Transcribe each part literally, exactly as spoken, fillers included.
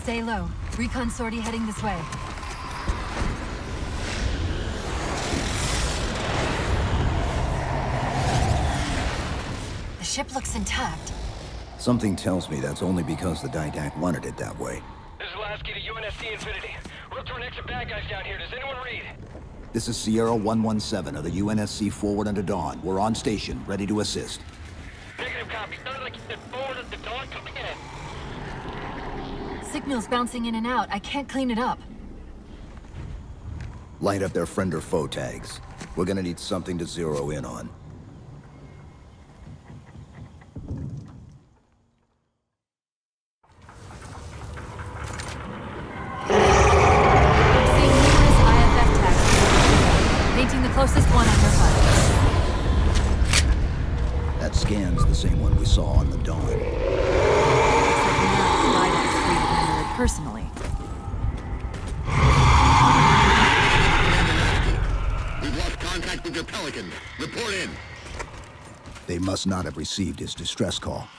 Stay low. Recon sortie heading this way. The ship looks intact. Something tells me that's only because the Didact wanted it that way. This is Lasky to U N S C Infinity. We're up to an extra bad guys down here. Does anyone read? This is Sierra one one seven of the U N S C Forward Unto Dawn. We're on station, ready to assist. Negative copy. Sounded like you said Forward Unto Dawn. Come again. Signal's bouncing in and out. I can't clean it up. Light up their friend or foe tags. We're gonna need something to zero in on. Closest one on your H U D. That scan's the same one we saw on the Dawn. Personally. We've lost contact with your Pelican. Report in. They must not have received his distress call.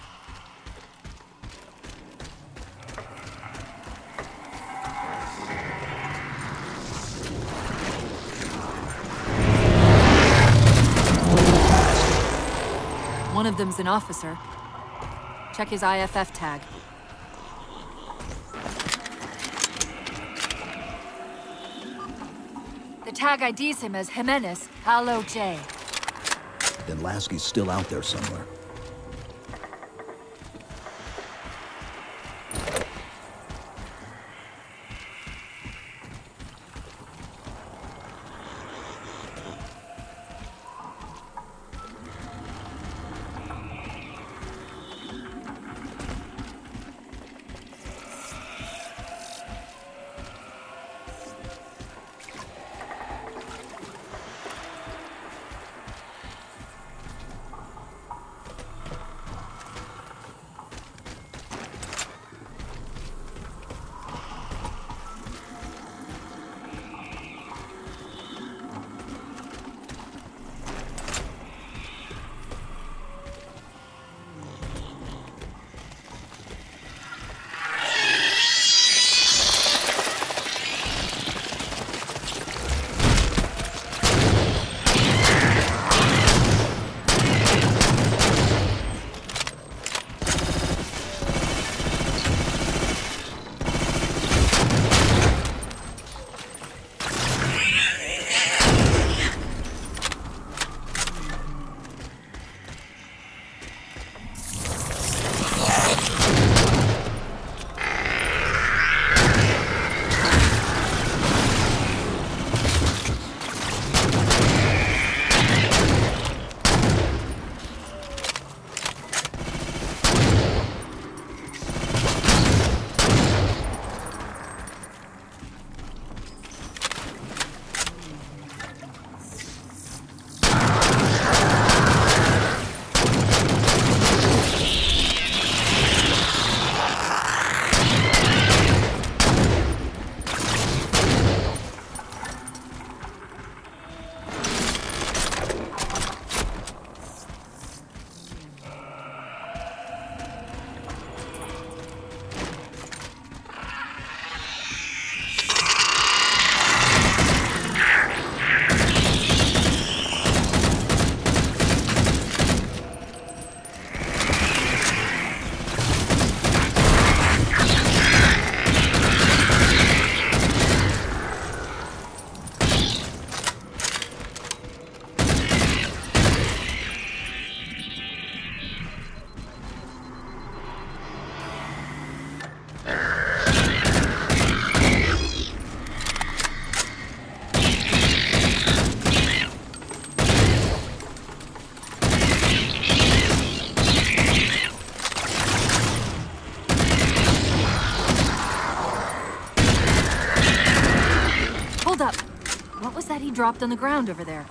One of them's an officer. Check his I F F tag. The tag I Ds him as Jimenez, Halo J. Then Lasky's still out there somewhere. Dropped on the ground over there.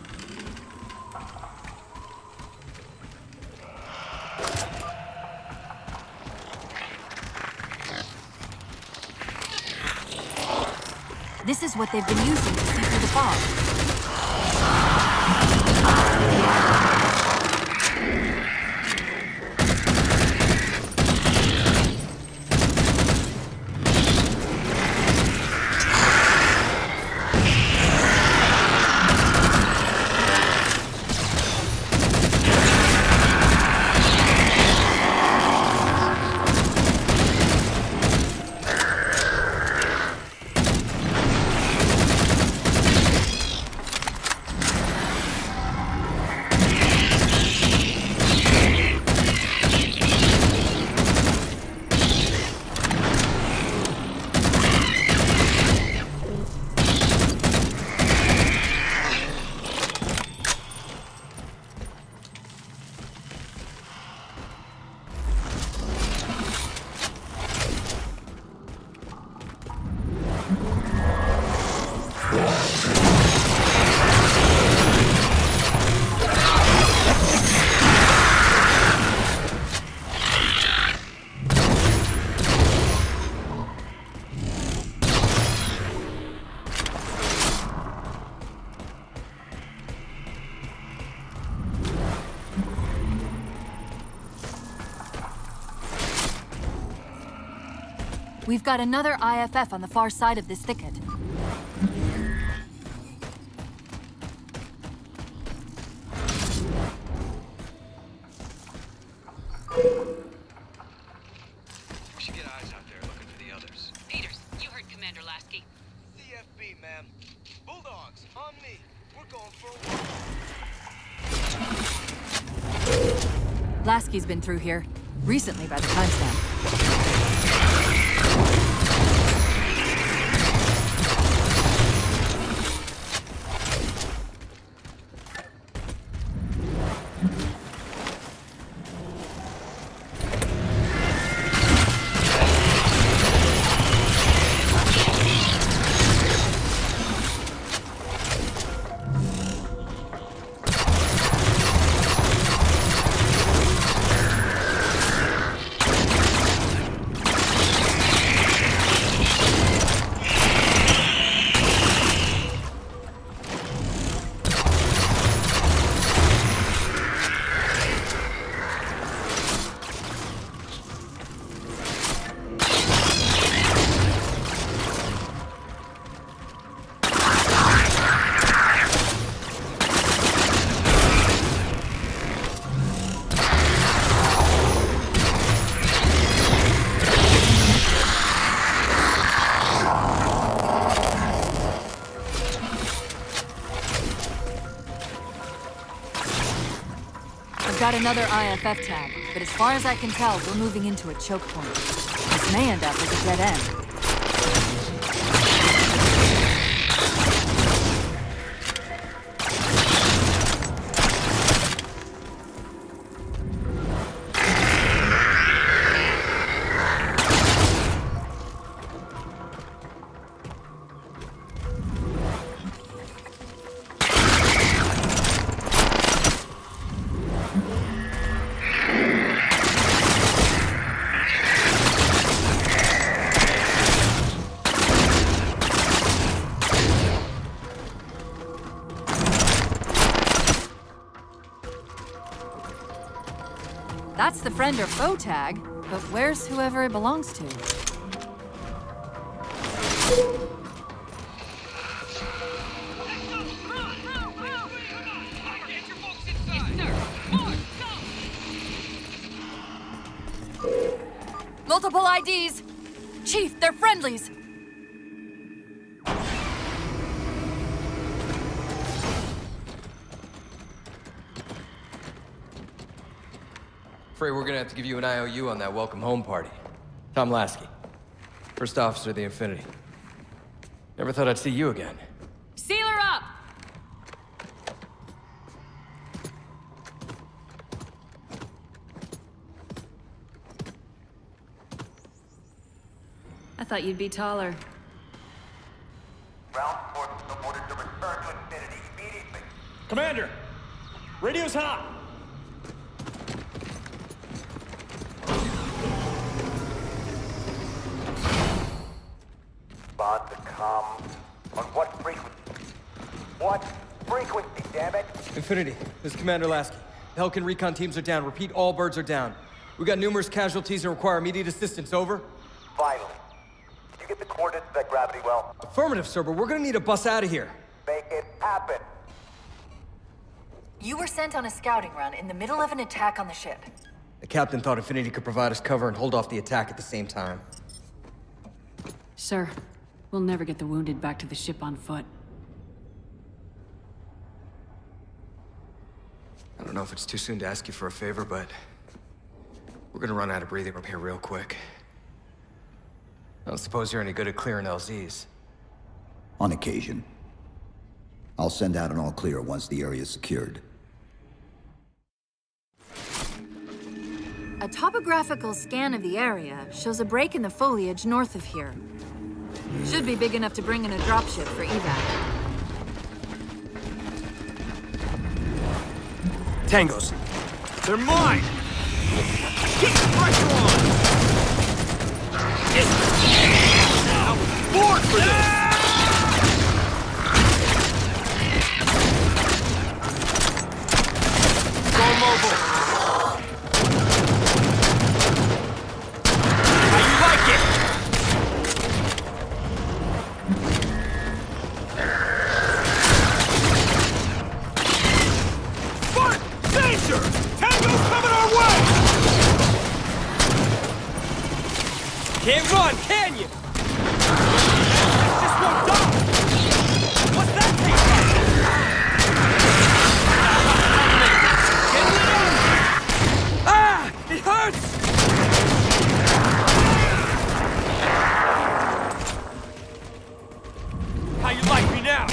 This is what they've been using to see through the fog. We've got another I F F on the far side of this thicket. We should get eyes out there looking for the others. Peters, you heard Commander Lasky. C F B, ma'am. Bulldogs, on me. We're going for a walk. Lasky's been through here. Recently, by the timestamp. Got another I F F tag, but as far as I can tell, we're moving into a choke point. This may end up as a dead end. That's the friend or foe tag, but where's whoever it belongs to? Multiple I Ds! Chief, they're friendlies! Afraid we're gonna have to give you an I O U on that welcome home party. Tom Lasky, first officer of the Infinity. Never thought I'd see you again. Seal her up! I thought you'd be taller. Ground forces are ordered to return to Infinity immediately. Commander! Radio's hot! Bond to come. On what frequency? What frequency, damn it? Infinity, this is Commander Lasky. Pelican recon teams are down. Repeat, all birds are down. We got numerous casualties and require immediate assistance. Over. Finally. Did you get the coordinates of that gravity well? Affirmative, sir, but we're gonna need a bus out of here. Make it happen. You were sent on a scouting run in the middle of an attack on the ship. The captain thought Infinity could provide us cover and hold off the attack at the same time. Sir, we'll never get the wounded back to the ship on foot. I don't know if it's too soon to ask you for a favor, but we're gonna run out of breathing room here real quick. I don't suppose you're any good at clearing L Zs. On occasion. I'll send out an all clear once the area is secured. A topographical scan of the area shows a break in the foliage north of here. Should be big enough to bring in a dropship for evac. Tangos. They're mine! Keep the pressure on! I'm bored for this! Go mobile! How you like it? Can't run, can you? This just won't die! What's that taste like? Get lit up! Ah! It hurts! How you like me now?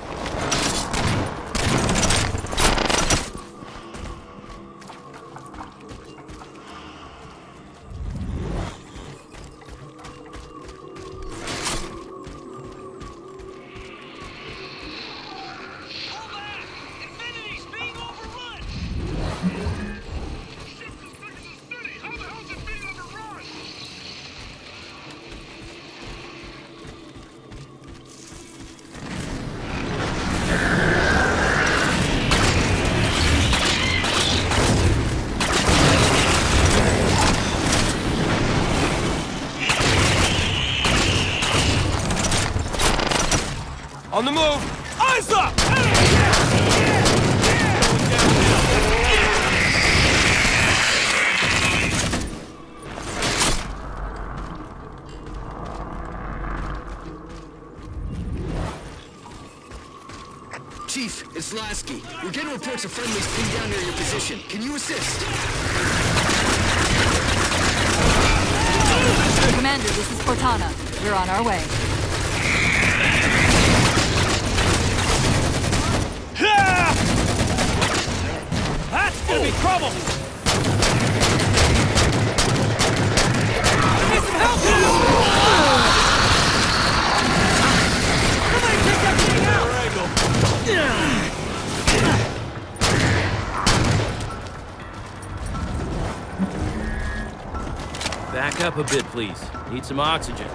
On the move! Eyes up! Chief, it's Lasky. We're getting reports of friendlies pinned down near your position. Can you assist? Commander, this is Cortana. We're on our way. That's gonna be trouble! I need some help now! Somebody take that thing out! Back up a bit, please. Need some oxygen.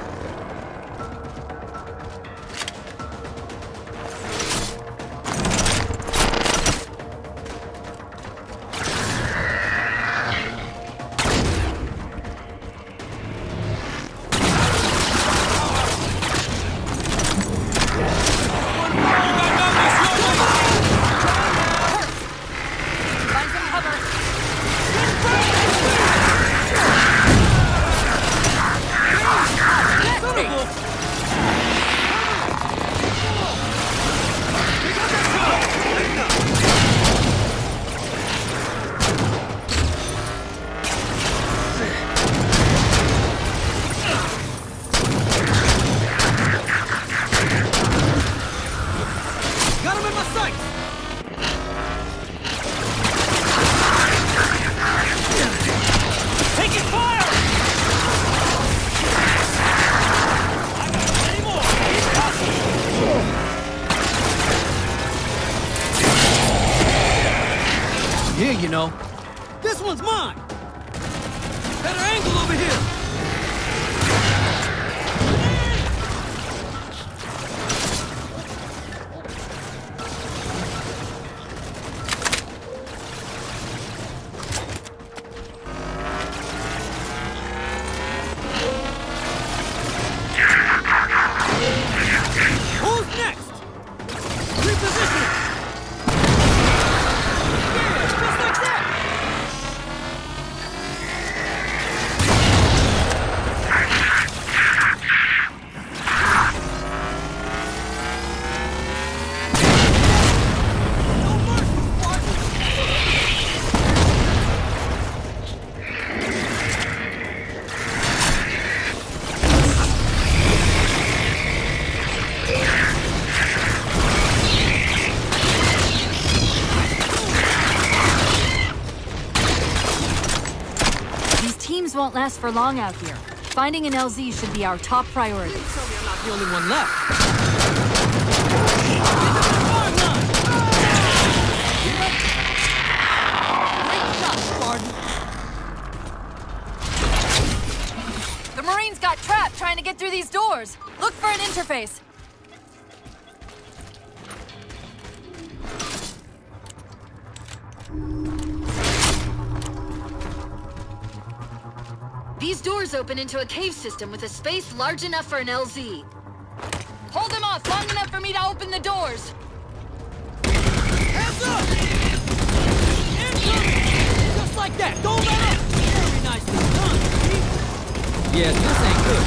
Here, you know. This one's mine! Better angle over here! Who's next? Reposition! Teams won't last for long out here. Finding an L Z should be our top priority. Tell me I'm not the only one left. Great shot, Spartan. The Marines got trapped trying to get through these doors. Look for an interface. These doors open into a cave system with a space large enough for an L Z. Hold them off long enough for me to open the doors. Hands up! Incoming! Just like that! Don't let up! Very nicely done, Steve. Yeah, this ain't good.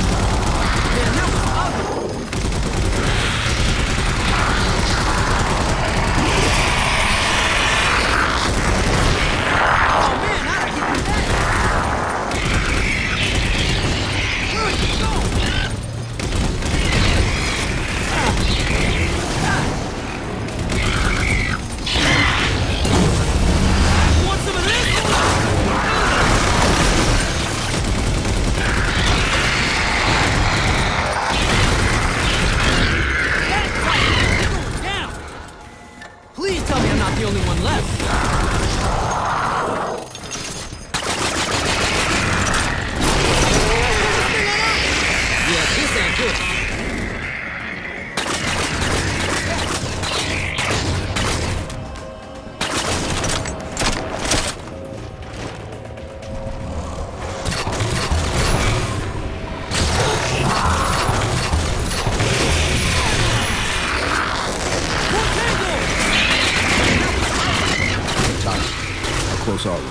anyone left. Yeah, this ain't good. Close are we?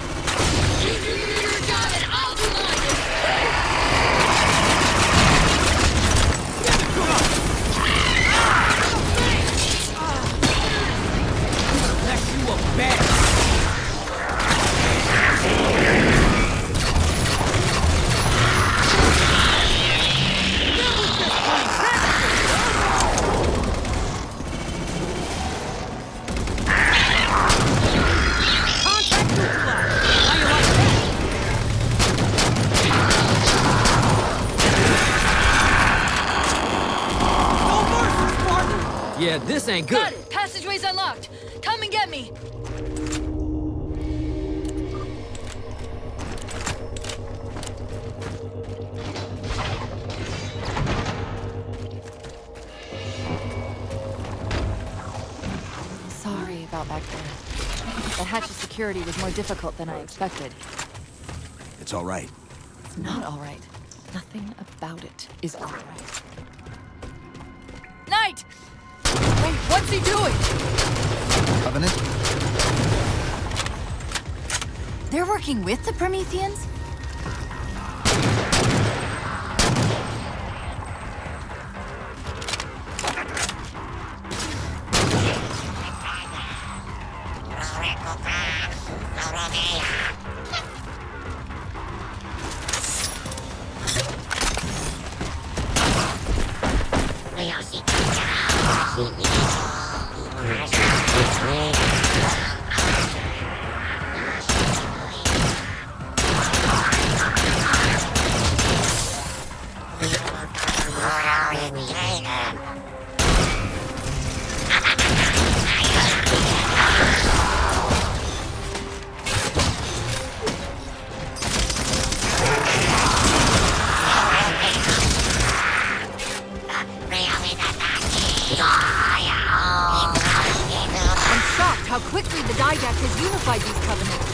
Got it! I'll do mine! Next you a bad. Yeah, this ain't good. Got it! Passageway's unlocked! Come and get me! Sorry about back there. The hatch of security was more difficult than I expected. It's all right. It's not all right. Nothing about it is all right. Knight! Wait, what's he doing? Covenant? They're working with the Prometheans? How quickly the Didact has unified these covenants.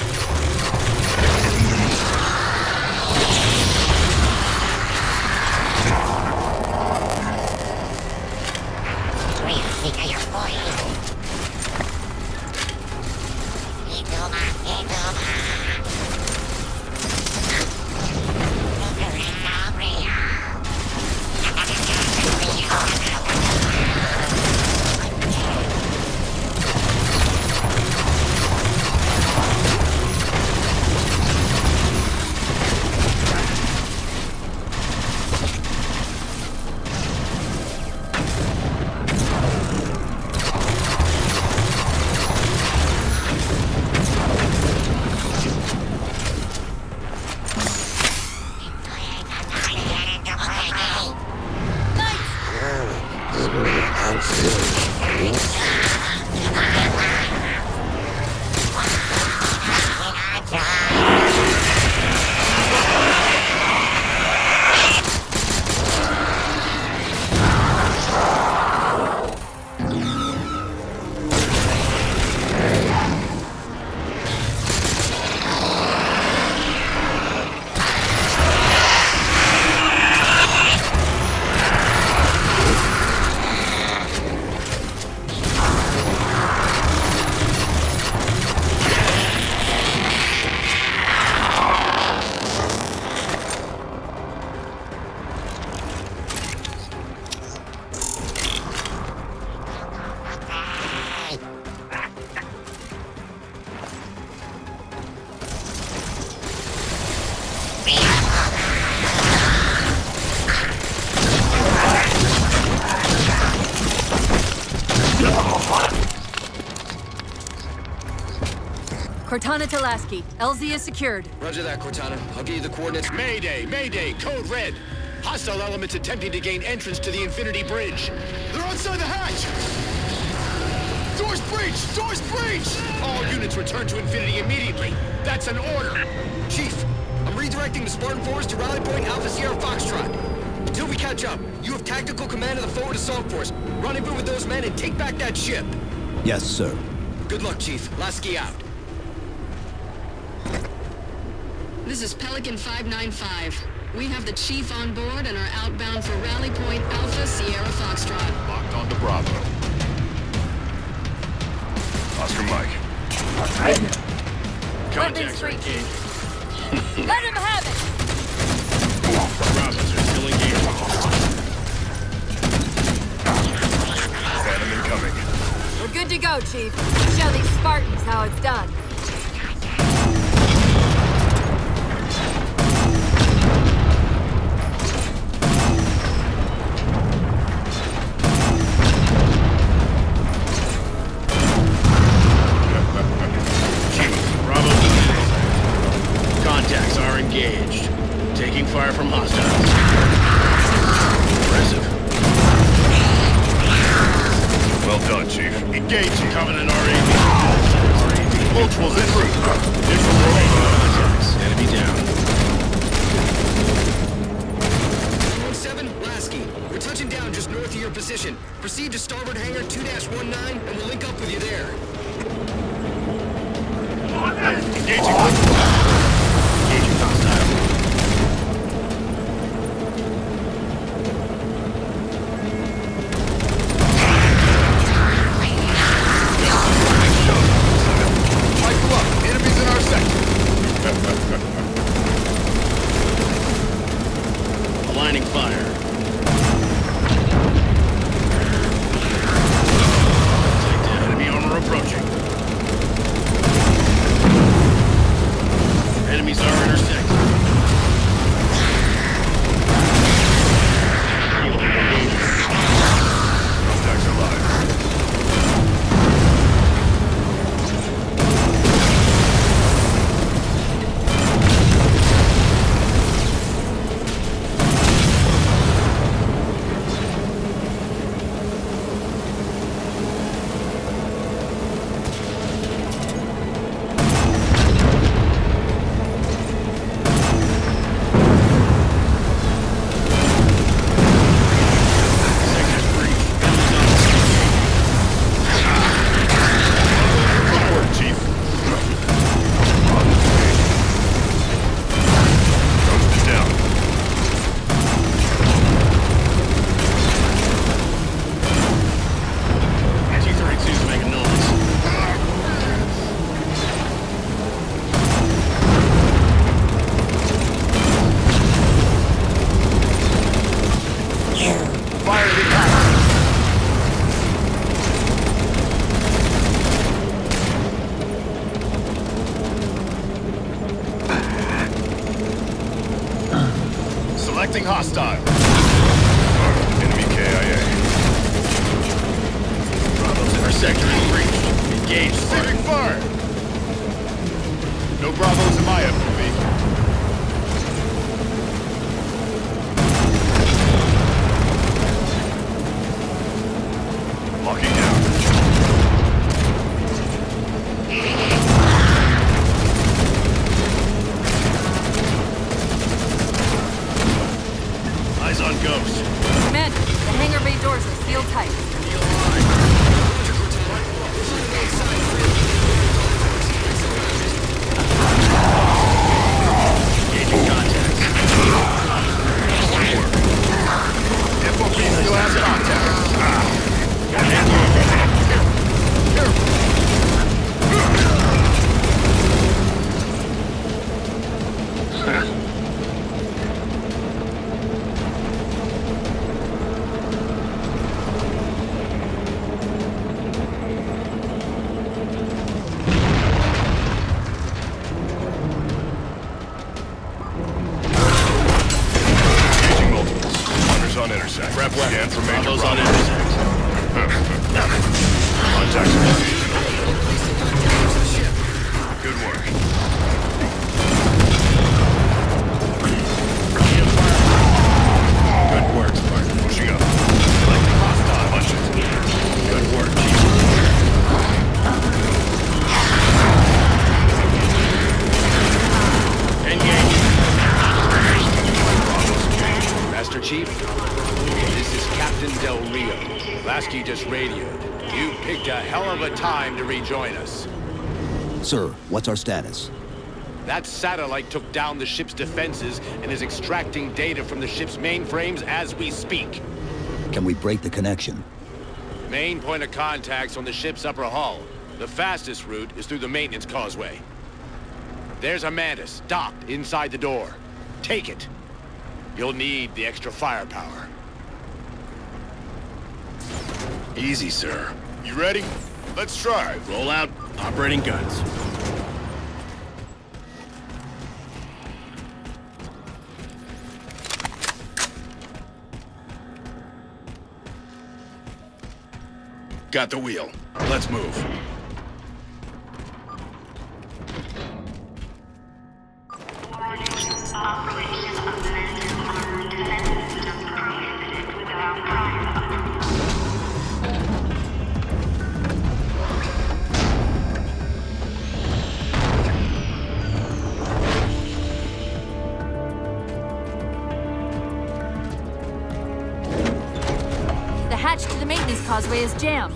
Cortana to Lasky. L Z is secured. Roger that, Cortana. I'll give you the coordinates. Mayday! Mayday! Code red! Hostile elements attempting to gain entrance to the Infinity Bridge. They're outside the hatch! Doors breached! Doors breached! All units return to Infinity immediately. That's an order. Chief, I'm redirecting the Spartan force to Rally Point Alpha Sierra Foxtrot. Until we catch up, you have tactical command of the forward assault force. Rendezvous with those men and take back that ship. Yes, sir. Good luck, Chief. Lasky out. This is Pelican five nine five. We have the Chief on board and are outbound for Rally Point Alpha Sierra Foxtrot. Locked on to Bravo. Oscar Mike. Weapons free. Let him have it! Bravos are still engaged. Phantom incoming. We're good to go, Chief. Show these Spartans how it's done. Contacts are engaged. Taking fire from hostiles. Impressive. Well done, Chief. Engaging. Covenant R A V. Multiples en route. Contacts. Enemy down. one seven, Lasky. We're touching down just north of your position. Proceed to starboard hangar two dash one nine and we'll link up with you there. Engaging. Engaging hostile. Michael up. Enemies in our sector. Aligning fire. Take down enemy armor approaching. Enemies are intersecting. Contacts are live. Selecting hostile. Enemy K I A. Bravo's intersector is breached. Engage. Receiving fire. No Bravos in my F O V. Locking down. Eyes on Ghost. Commander, the hangar bay doors are sealed tight. Kneel high. just radioed. You picked a hell of a time to rejoin us. Sir, what's our status? That satellite took down the ship's defenses and is extracting data from the ship's mainframes as we speak. Can we break the connection? Main point of contact's on the ship's upper hull. The fastest route is through the maintenance causeway. There's a Mantis docked inside the door. Take it. You'll need the extra firepower. Easy, sir. You ready? Let's try. Roll out. Operating guns. Got the wheel. Let's move. The hatch to the maintenance causeway is jammed.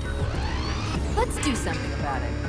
Let's do something about it.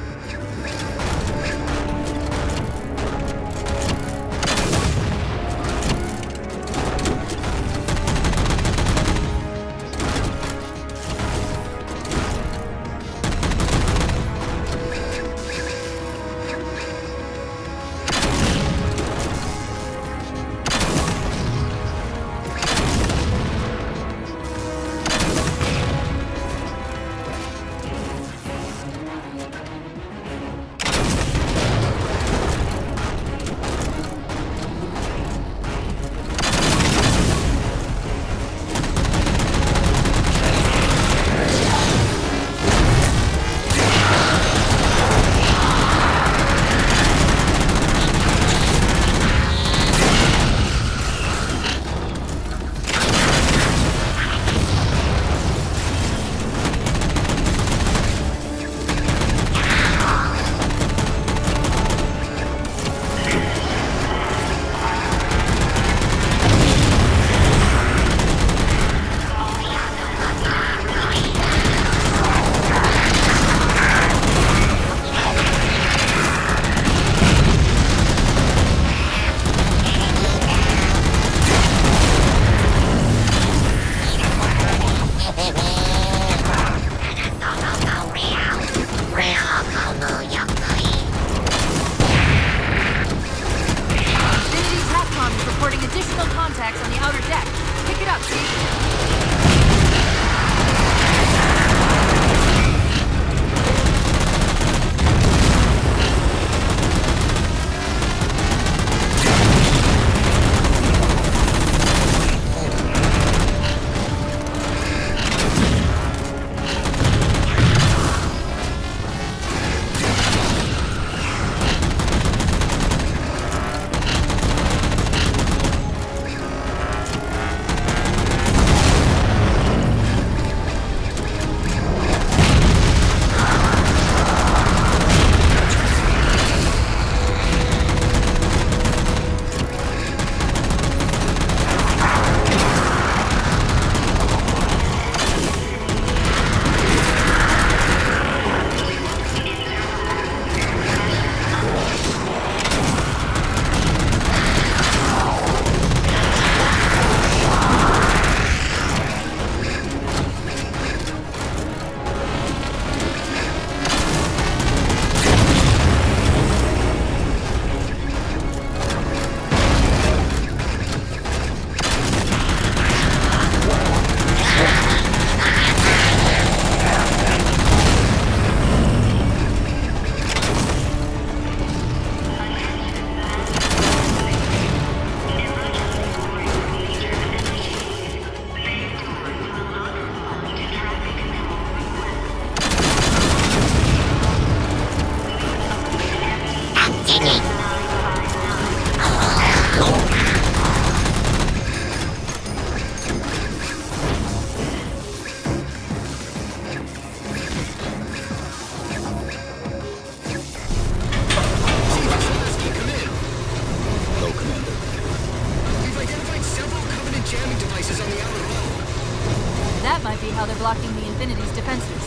That might be how they're blocking the Infinity's defenses.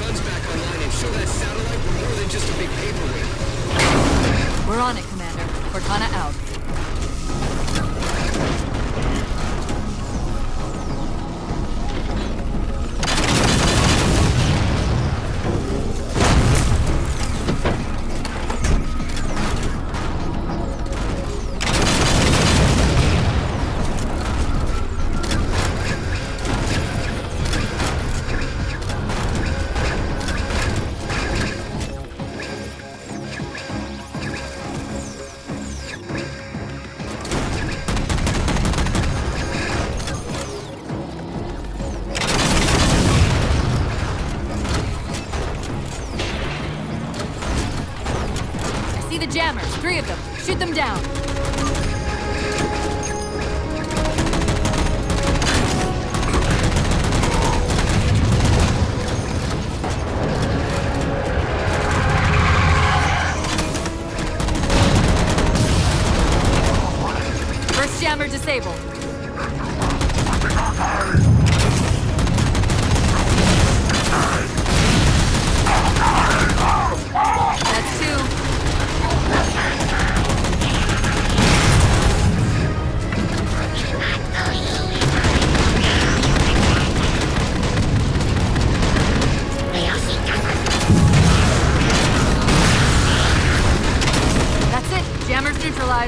guns back online and show that satellite we're more than just a big paperweight. We're on it, Commander. Cortana out. The jammers, three of them. Shoot them down. First jammer disabled. That's two. Jammers neutralized.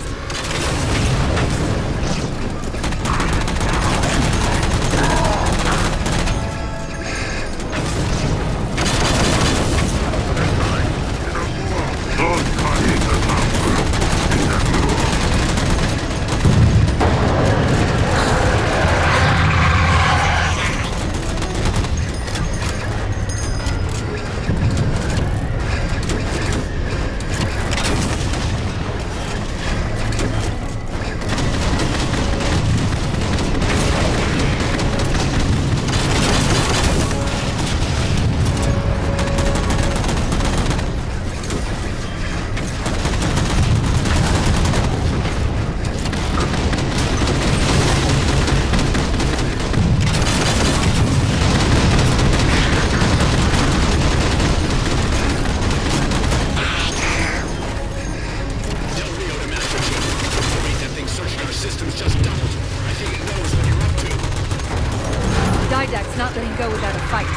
Didact's not letting go without a fight.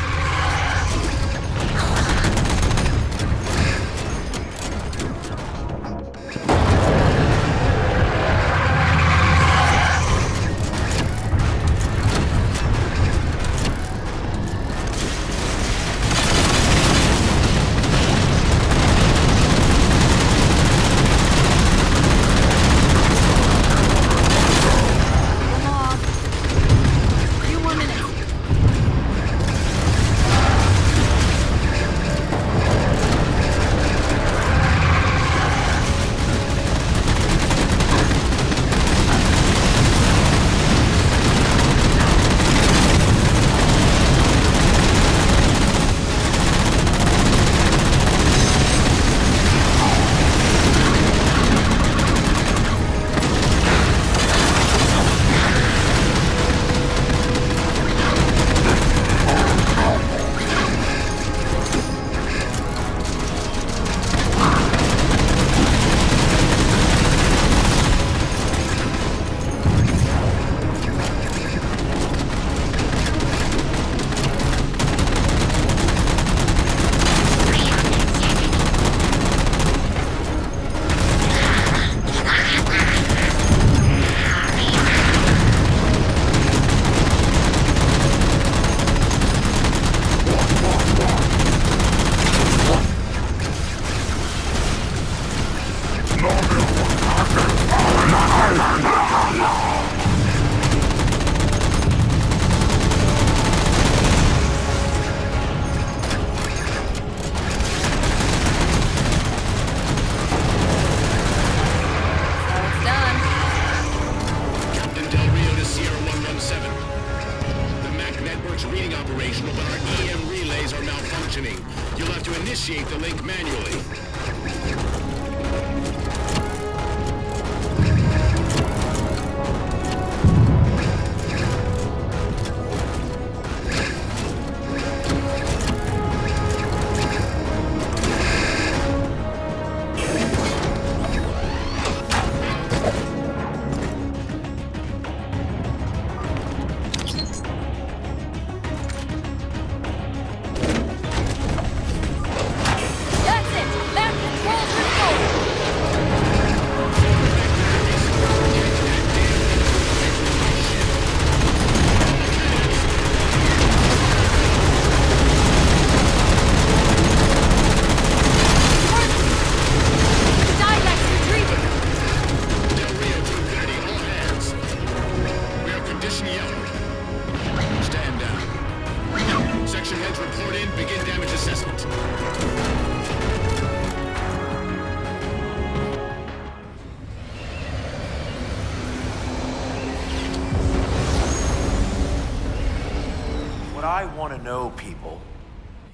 Initiate the link manually.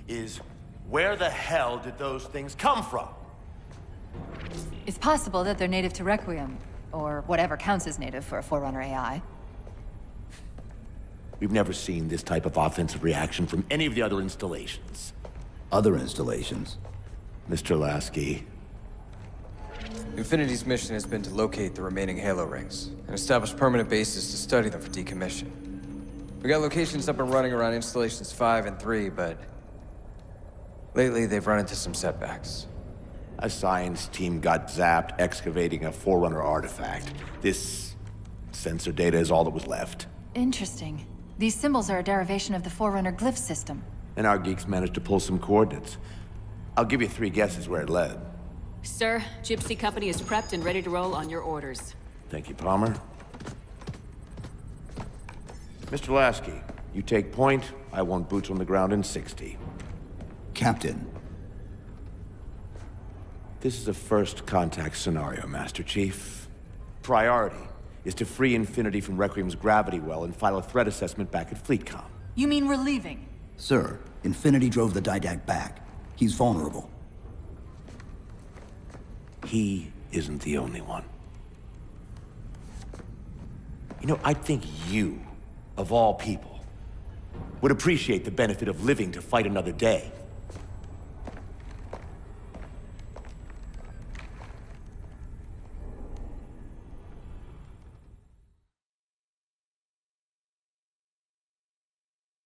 is where the hell did those things come from? It's possible that they're native to Requiem, or whatever counts as native for a Forerunner A I. We've never seen this type of offensive reaction from any of the other installations. Other installations? Mister Lasky. Infinity's mission has been to locate the remaining Halo rings, and establish permanent bases to study them for decommission. We got locations up and running around installations five and three, but lately they've run into some setbacks. A science team got zapped excavating a Forerunner artifact. This sensor data is all that was left. Interesting. These symbols are a derivation of the Forerunner glyph system. And our geeks managed to pull some coordinates. I'll give you three guesses where it led. Sir, Gypsy Company is prepped and ready to roll on your orders. Thank you, Palmer. Mister Lasky, you take point. I want boots on the ground in sixty. Captain. This is a first contact scenario, Master Chief. Priority is to free Infinity from Requiem's gravity well and file a threat assessment back at FleetCom. You mean we're leaving? Sir, Infinity drove the Didact back. He's vulnerable. He isn't the only one. You know, I think you, of all people, would appreciate the benefit of living to fight another day.